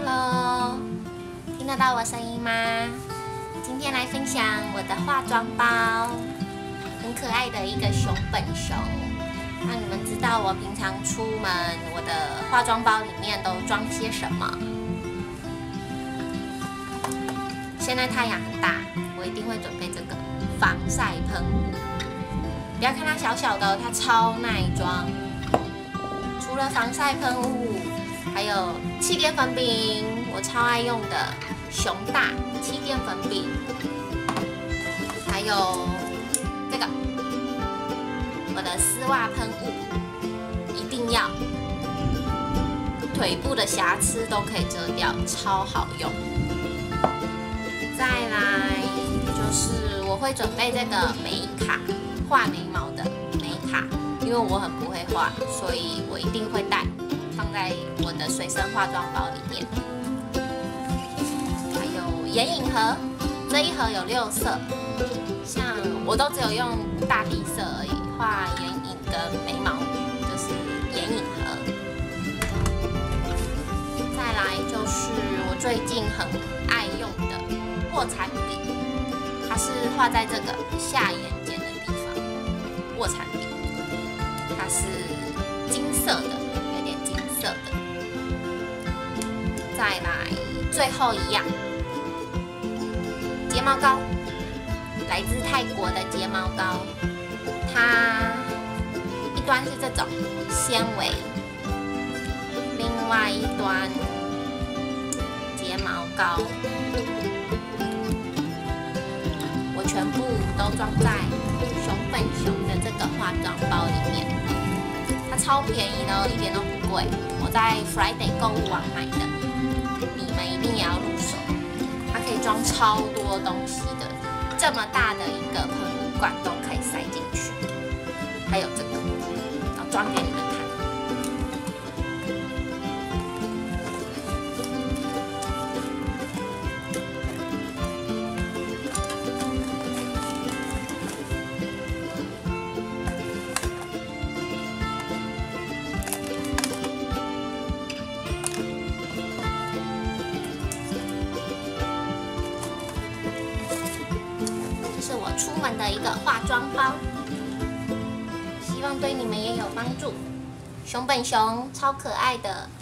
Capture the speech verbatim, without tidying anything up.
Hello， 听得到我声音吗？今天来分享我的化妆包，很可爱的一个熊本熊。让你们知道我平常出门，我的化妆包里面都装些什么。现在太阳很大，我一定会准备这个防晒喷雾。不要看它小小的，它超耐装。除了防晒喷雾，还有气垫粉饼，我超爱用的熊大气垫粉饼，还有这个我的丝袜喷雾，一定要，腿部的瑕疵都可以遮掉，超好用。再来就是我会准备这个美卡画眉毛的美卡，因为我很不会画，所以我一定会带。放在我的随身化妆包里面，还有眼影盒，这一盒有六色，像我都只有用大地色而已，画眼影跟眉毛就是眼影盒。再来就是我最近很爱用的卧蚕笔，它是画在这个下眼睑的地方，卧蚕笔，它是金色的。的，再来最后一样，睫毛膏，来自泰国的睫毛膏，它一端是这种纤维，另外一端睫毛膏，我全部都装在熊本熊的这个化妆包里面。它超便宜的，一点都不贵。我在 Friday 购物网买的，你们一定也要入手。它可以装超多东西的，这么大的一个喷雾罐都可以塞进去。还有这个，我装给你们看。是我出门的一个化妆包，希望对你们也有帮助。熊本熊超可爱的，